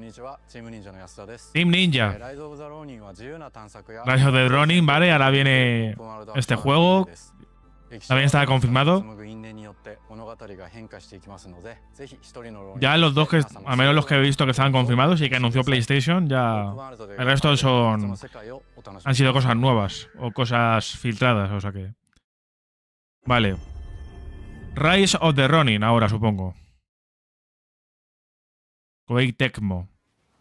Team Ninja. Rise of the Ronin, vale, ahora viene este juego. También está confirmado. Ya los dos que, al menos los que he visto que estaban confirmados y que anunció PlayStation, ya el resto han sido cosas nuevas o cosas filtradas, o sea que. Vale. Rise of the Ronin, ahora supongo. Koei Tecmo.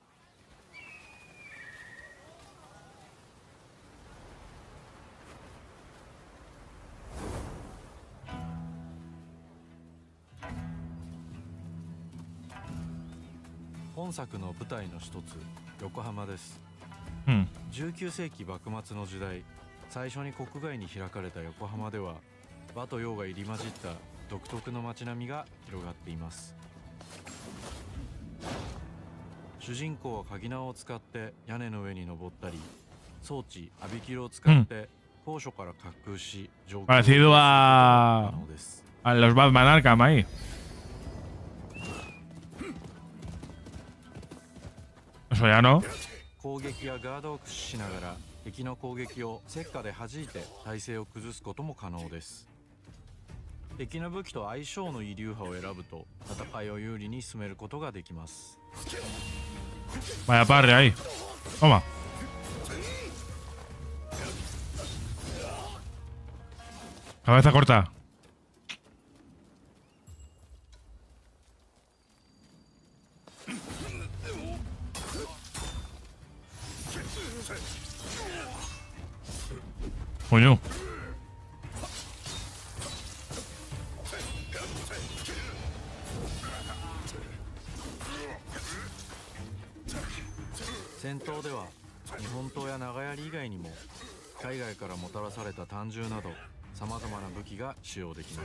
本作の舞台の一つ、横浜です。19世紀幕末の時代、最初に国外に開かれた横浜では、和と洋が入り混じった独特の街並みが広がっています。主人公は鍵縄を使って屋根の上に登ったり、装置アビキルを使って高所から滑空し、上空を飛ぶことが可能です。 A los Batman Arkham ahí. Eso ya no. 攻撃やガードを駆使しながら敵の攻撃を石火で弾いて体勢を崩すことも可能です。敵の武器と相性のいい流派を選ぶと戦いを有利に進めることができます。 Vaya parry ahí. Toma. Cabeza corta. Coño. 戦闘では日本刀や長槍以外にも海外からもたらされた短銃などさまざまな武器が使用できます。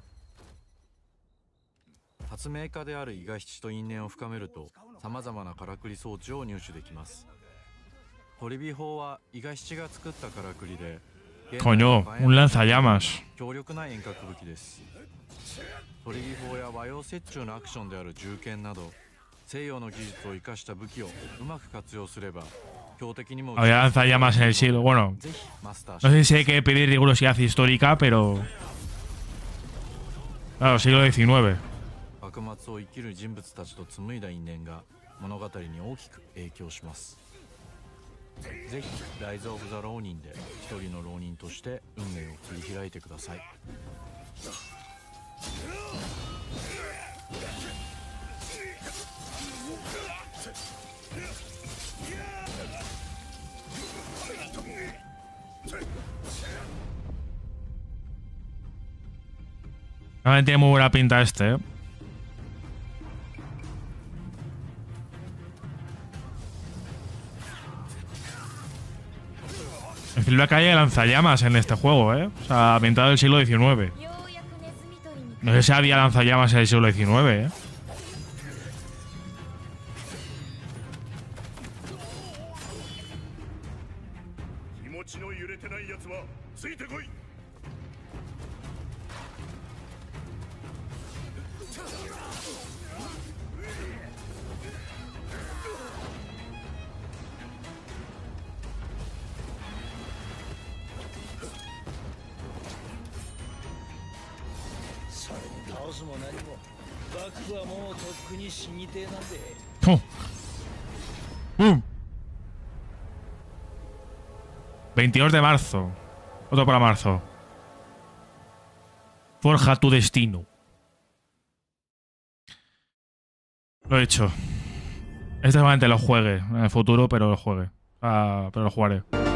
発明家である伊賀七と因縁を深めるとさまざまなからくり装置を入手できます。トリビ砲は伊賀七が作ったからくりで Coño, un lanzallamas. 強力な遠隔武器です。トリビ砲や和洋折衷のアクションである銃剣など西洋の技術を生かした武器をうまく活用すれば強敵にも Había lanzallamas en el siglo. Bueno, no sé si hay que pedir rigurosidad histórica, pero. Claro, siglo XIX. 幕末を生きる人物たちと紡いだ因縁が物語に大きく影響します。ぜひライズ・オブ・ザ・浪人で一人の浪人として運命を切り開いてください。 Realmente tiene muy buena pinta este, ¿eh? En fin, la calle de lanzallamas en este juego, ¿eh? O sea, ambientado del siglo XIX. No sé si había lanzallamas en el siglo XIX, ¿eh? ¡Oh! ¡Bum! 22 de marzo. Otro para marzo. Forja tu destino. Lo he hecho. Este seguramente lo juegue en el futuro, pero lo juegue. Pero lo jugaré.